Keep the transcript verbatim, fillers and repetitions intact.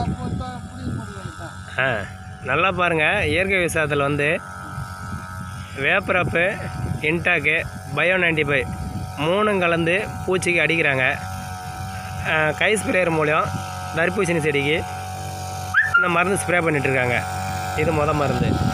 ஆ நல்லா பாருங்கள், இயற்கை விவசாயத்தில் வந்து வேப்பரப்பு, இன்டாக்கு, பயோ நைன்டி ஃபைவ் மூணும் கலந்து பூச்சிக்கு அடிக்கிறாங்க. கை ஸ்ப்ரேயர் மூலம் தர்பூசணி செடிக்கு இந்த மருந்து ஸ்ப்ரே பண்ணிகிட்ருக்காங்க. இது மொதல் மருந்து.